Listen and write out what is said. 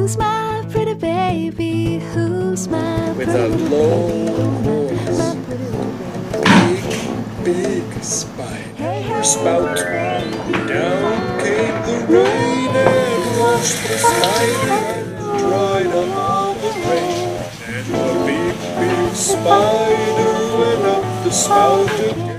Who's my pretty baby? Who's my With pretty a low voice, my pretty big spider spout. Down came the rain and washed the spider and dried up all the rain. And the big spider went up the spout again.